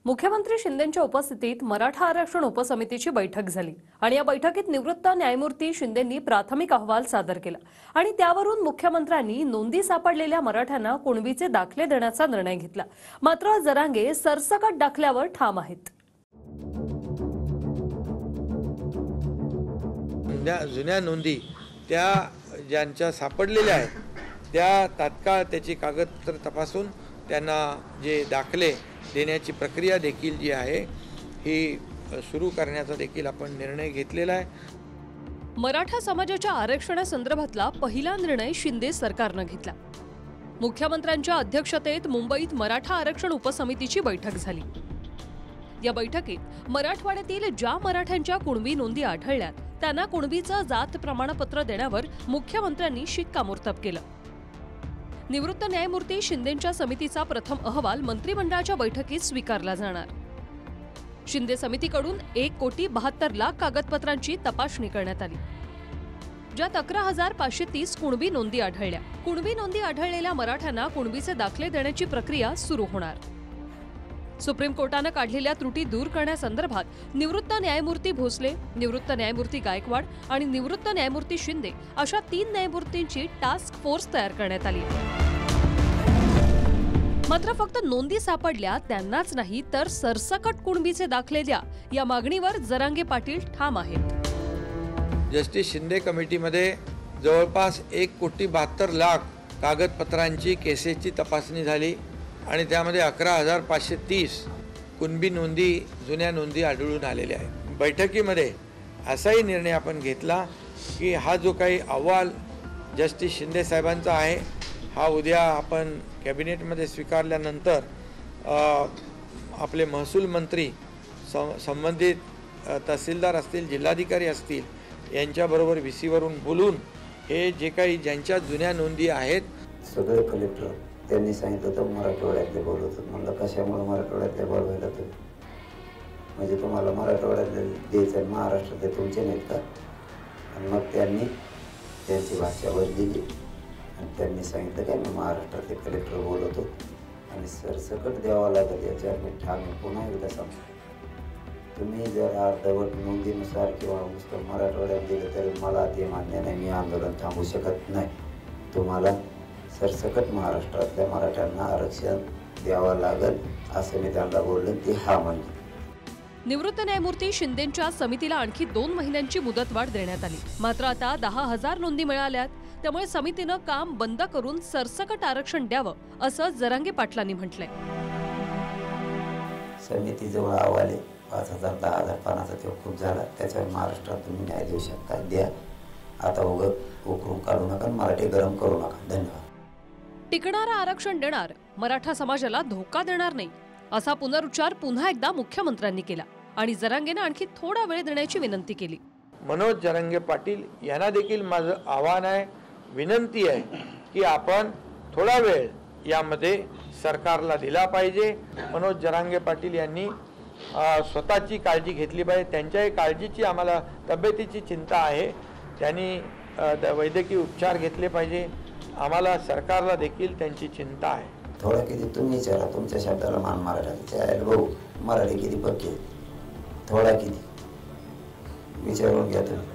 मुख्यमंत्री शिंदेंच्या उपस्थितीत मराठा आरक्षण उपसमितीची बैठक झाली आणि या बैठकीत निवृत्त न्यायमूर्ती शिंदेंनी प्राथमिक अहवाल सादर केला आणि त्यावरून मुख्यमंत्र्यांनी नोंदी सापडलेल्या मराठ्यांना कुणबीचे दाखले देण्याचा निर्णय घेतला। मात्र जरांगे सरसकट दाखल्यावर ठाम आहेत। जुन्या नोंदी त्या ज्यांच्या सापडलेल्या आहेत त्या तात्काळ त्याची कागदपत्र तपासून त्यांना जे दाखले देण्याची प्रक्रिया देखील जी आहे ही सुरू करण्याचा देखील आपण निर्णय घेतलेला आहे। मराठा समाजाच्या आरक्षणासंदर्भातला पहिला निर्णय शिंदे सरकारने घेतला। मुख्यमंत्र्यांच्या अध्यक्षतेत मुंबईत मराठा आरक्षण उपसमितीची बैठक झाली। या बैठकीत मराठवाड्यातील ज्या मराठ्यांच्या कुणबी नोंदी आढळल्यात त्यांना कुणबीचं जात प्रमाणपत्र देण्यावर मुख्यमंत्र्यांनी शिक्कामोर्तब केलं। निवृत्त न्यायमूर्ती शिंदेंच्या समितीचा प्रथम अहवाल मंत्रिमंडळाच्या बैठकीत स्वीकारला जाणार। शिंदे समितीकडून 1,72,00,000 कागदपत्रांची तपासणी करण्यात आली, ज्यात 11,530 कुणबी नोंदी आढळल्या। कुणबी नोंदी आढळलेल्या मराठ्यांना कुणबीचे दाखले देण्याची प्रक्रिया सुरू होणार। सुप्रीम कोर्टाने काढलेल्या त्रुटी दूर करण्यासंदर्भात निवृत्त न्यायमूर्ती भोसले, निवृत्त न्यायमूर्ती गायकवाड आणि निवृत्त न्यायमूर्ती शिंदे अशा 3 न्यायमूर्तींची टास्क फोर्स तयार करण्यात आली। मात्र फक्त नोंदी सापडल्या त्यांनाच नाही तर सरसकट कुणबीचे दाखले द्या या मागणीवर जरांगे पाटील ठाम आहेत। जस्टिस शिंदे कमिटीमध्ये जवळपास 1,72,00,000 कागदपत्रांची केसेसची तपासणी झाली आणि त्यामध्ये 11,530 कुणबी नोंदी जुन्या नोंदी आढळून आलेल्या आहेत। बैठकीमध्ये असाही निर्णय आपण घेतला की हा जो काही अहवाल जस्टिस शिंदे साहेबांचा आहे हा उद्या आपण कॅबिनेटमध्ये स्वीकारल्यानंतर आपले महसूल मंत्री संबंधित तहसीलदार असतील, जिल्हाधिकारी असतील यांच्याबरोबर VC-वरून बोलून हे जे काही ज्यांच्या जुन्या नोंदी आहेत सगळे कलेक्टर त्यांनी सांगितलं तर मराठवाड्यातले बोलवतात। म्हणलं कशामुळे मराठवाड्यातले बोलवायला तर म्हणजे तुम्हाला मराठवाड्यातले द्यायचं महाराष्ट्रातले तुमचे नाहीत का? आणि मग त्यांनी त्यांची भाषा बदलली आणि त्यांनी सांगितलं की मी महाराष्ट्रातले कलेक्टर बोलवतो आणि सरसकट द्यावा लागेल याच्यावर मी ठाम पुन्हा एकदा सांगतो। तुम्ही जर अर्धवट नोंदीनुसार किंवा नुसतं मराठवाड्यात दिलं तरी मला ते मान्य नाही, मी आंदोलन थांबवू शकत नाही। तुम्हाला सरसकट महाराष्ट्रातल्या मराठ्यांना आरक्षण द्यावं लागेल असं मी त्यांना बोललो, ती हा म्हणली। निवृत्त न्यायमूर्ती शिंदेंच्या समितीला आणखी 2 महिन्यांची मुदतवाढ देण्यात आली। मात्र आता 10,000 नोंदी मिळाल्यात, त्यामुळे समितीनं काम बंद करून सरसकट आरक्षण द्यावं असं जरांगे पाटलांनी म्हटलंय। समितीजवळ अहवाल 5,000 10,000 पानाचा तो खूप झाला, त्याच्यावर महाराष्ट्रात तुम्ही न्याय देऊ शकता, द्या। आता उकरून काढू नका, मराठी गरम करू नका। धन्यवाद। टिकणारं आरक्षण देणार, मराठा समाजाला धोका देणार नाही असा पुनरुच्चार पुन्हा एकदा मुख्यमंत्र्यांनी केला आणि जरांगेनं आणखी थोडा वेळ देण्याची विनंती केली। मनोज जरांगे पाटील यांना देखील माझं आव्हान आहे, विनंती आहे की आपण थोडा वेळ यामध्ये सरकारला दिला पाहिजे। मनोज जरांगे पाटील यांनी स्वतःची काळजी घेतली पाहिजे, त्यांच्याही काळजीची आम्हाला तब्येतीची चिंता आहे, त्यांनी वैद्यकीय उपचार घेतले पाहिजे। आम्हाला सरकारला देखील त्यांची चिंता आहे। थोडा किती तुम्ही विचारा, तुमच्या शब्दाला मान मराठा भाऊ मराठी किती पक्की, थोडा किती विचारून घ्या तुम्ही,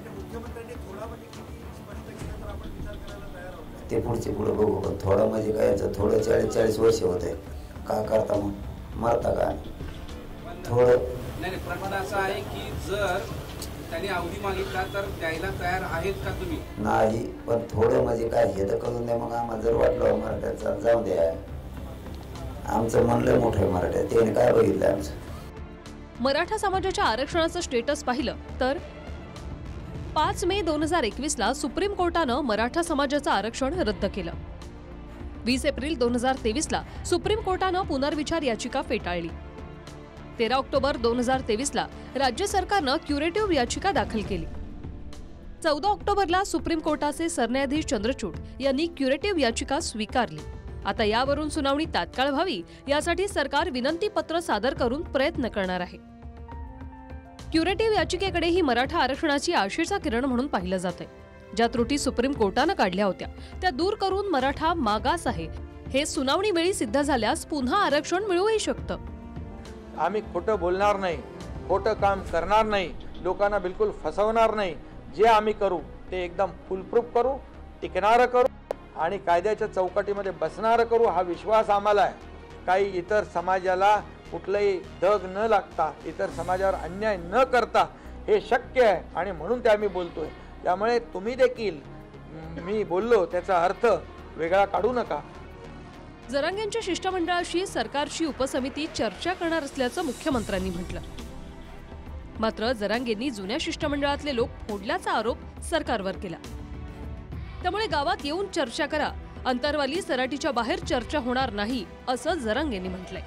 ते पुढचे पुढे बघू। पण थोडा म्हणजे काय थोडं 40-40 वर्ष होत आहे का करता मग मारता का? थोडं नाही प्रमाण असं आहे की जर त्यांनी अवधी मागितला तर द्यायला तयार आहेत का तुम्ही? नाही, पण थोडं म्हणजे काय हे तर करून द्या। मग आम्हाला जर वाटलं मराठ्याचा जाऊ द्या, आमचं म्हणलं मोठं मराठा त्याने काय बघितलं आमचं। मराठा समाजाच्या आरक्षणाचं स्टेटस पाहिलं तर 5 मे 2021ला सुप्रीम कोर्टानं मराठा समाजाचं आरक्षण रद्द केलं। 20 एप्रिल 2023ला सुप्रीम कोर्टानं पुनर्विचार याचिका फेटाळली। 13 ऑक्टोबर 2023ला राज्य सरकारनं क्युरेटिव्ह याचिका दाखल केली। 14 ऑक्टोबरला सुप्रीम कोर्टाचे सरन्यायाधीश चंद्रचूड यांनी क्युरेटिव्ह याचिका स्वीकारली। आता यावरून सुनावणी तात्काळ व्हावी यासाठी सरकार विनंती पत्र सादर करून प्रयत्न करणार आहे। क्युरेटिव्ह याचिकेकडेही मराठा आरक्षणाची आशेचा किरण म्हणून पाहिलं जातंय। ज्या त्रुटी सुप्रीम कोर्टानं काढल्या होत्या त्या दूर करून मराठा मागास आहे हे सुनावणी वेळी सिद्ध झाल्यास पुन्हा आरक्षण मिळूही शकतं। आम्ही खोटं बोलणार नाही, खोटं काम करणार नाही, लोकांना बिलकुल फसवणार नाही. जे आम्ही करू ते एकदम फुलप्रूफ करू, टिकणारं करू आणि कायद्याच्या चौकटीमध्ये बसणारं करू हा विश्वास आम्हाला आहे. काही इतर समाजाला कुठलंही धग न लागता, इतर समाजावर अन्याय न करता हे शक्य आहे आणि म्हणून ते आम्ही बोलतोय. त्यामुळे तुम्ही देखील मी बोललो त्याचा अर्थ वेगळा काढू नका. जरांगेंच्या शिष्टमंडळाशी सरकारची उपसमिती चर्चा करणार असल्याचं मुख्यमंत्र्यांनी म्हटलं. मात्र जरांगेंनी जुन्या शिष्टमंडळातले लोक फोडल्याचा आरोप सरकारवर केला. त्यामुळे गावात येऊन चर्चा करा, अंतरवाली सराटीच्या बाहेर चर्चा होणार नाही असं जरांगेंनी म्हटलंय.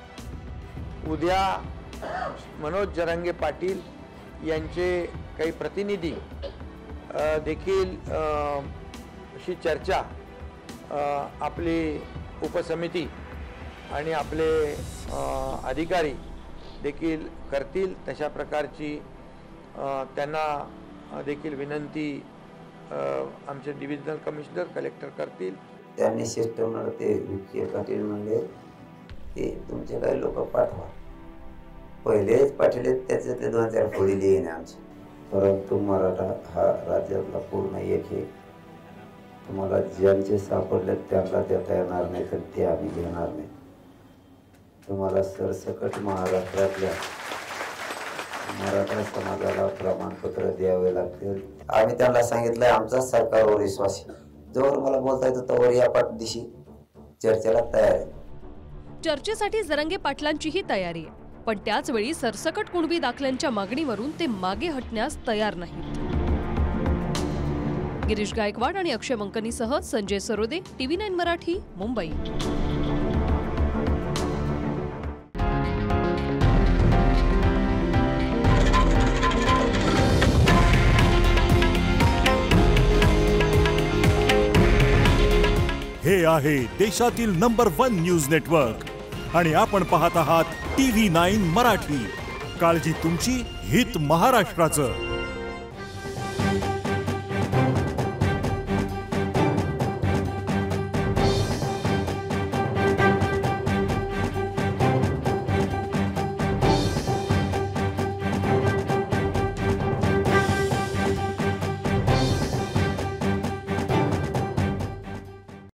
उद्या मनोज जरांगे पाटील यांचे काही प्रतिनिधी देखील अशी चर्चा आपली उपसमिती आणि आपले अधिकारी देखील करतील. तशा प्रकारची त्यांना देखील विनंती आमचे डिव्हिजनल कमिशनर कलेक्टर करतील. त्यांनी शिष्टमंडळ ते विखे पाटील म्हणले की तुमचे काही लोक पाठवा. पहिलेच पाठवले त्याच्यातले 2-4 फोडी लिहिणे आमचे. परंतु मराठा हा राज्यातला पूर्ण एक आहे. तुम्हाला ज्यांचे सापडले त्यांना देता येणार नाही तर ते आम्ही घेणार नाही. तुम्हाला सरसकट महाराष्ट्रातल्या मराठा समाजाला प्रमाणपत्र द्यावे लागतील. आम्ही त्यांना सांगितलं आमचा सरकारवर विश्वास आहे. जोवर मला बोलता येतं तोवर या पाठदिशी चर्चेला तयार आहे. चर्चेसाठी जरांगे पाटलांचीही तयारी आहे, पण त्याच वेळी सरसकट कुणबी दाखल्यांच्या मागणीवरून ते मागे हटण्यास तयार नाहीत. गिरीश गायकवाड आणि अक्षय मंकनीसह संजय सरोदे, TV9 मराठी, मुंबई. हे आहे देशातील नंबर 1 न्यूज नेटवर्क आणि आपण पाहत आहात TV9 मराठी. काळजी तुमची, हित महाराष्ट्राचं.